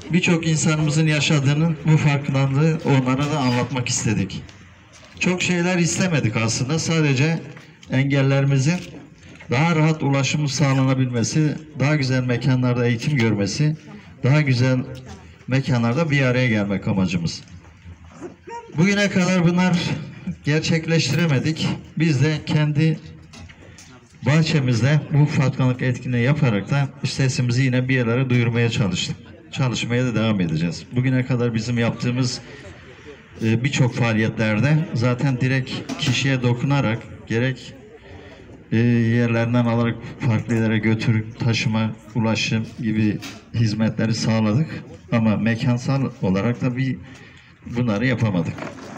birçok insanımızın yaşadığının bu farkındalığı onlara da anlatmak istedik. Çok şeyler istemedik aslında. Sadece engellerimizin daha rahat ulaşımı sağlanabilmesi, daha güzel mekanlarda eğitim görmesi, daha güzel mekanlarda bir araya gelmek amacımız. Bugüne kadar bunlar gerçekleştiremedik. Biz de kendi bahçemizde bu farkındalık etkinliği yaparak da sesimizi yine bir yerlere duyurmaya çalıştık. Çalışmaya da devam edeceğiz. Bugüne kadar bizim yaptığımız birçok faaliyetlerde zaten direkt kişiye dokunarak gerek yerlerinden alarak farklı yerlere götürüp taşıma, ulaşım gibi hizmetleri sağladık. Ama mekansal olarak da bunları yapamadık.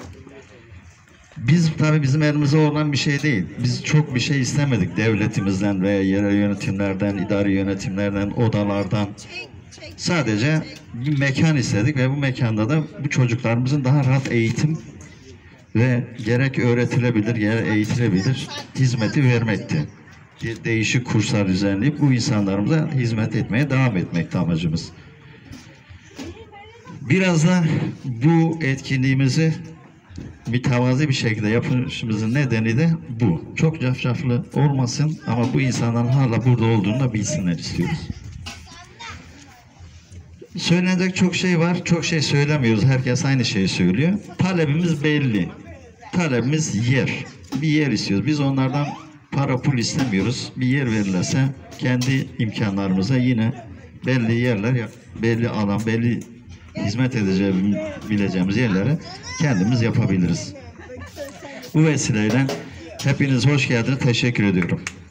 Tabii bizim elimizde olan bir şey değil. Biz çok bir şey istemedik devletimizden veya yerel yönetimlerden, idari yönetimlerden, odalardan. Sadece bir mekan istedik ve bu mekanda da bu çocuklarımızın daha rahat eğitim ve gerek öğretilebilir, gerek eğitilebilir hizmeti vermekti. Değişik kurslar düzenleyip bu insanlarımıza hizmet etmeye devam etmekti amacımız. Biraz da bu etkinliğimizi mütevazi bir şekilde yapışımızın nedeni de bu. Çok cafcaflı olmasın ama bu insanların hala burada olduğunu da bilsinler istiyoruz. Söylenecek çok şey var, çok şey söylemiyoruz. Herkes aynı şeyi söylüyor. Talebimiz belli. Talebimiz yer. Bir yer istiyoruz. Biz onlardan para pul istemiyoruz. Bir yer verilirse kendi imkanlarımıza yine belli yerler, belli alan, belli hizmet edebileceğimiz yerlere kendimiz yapabiliriz. Bu vesileyle hepiniz hoş geldiniz. Teşekkür ediyorum.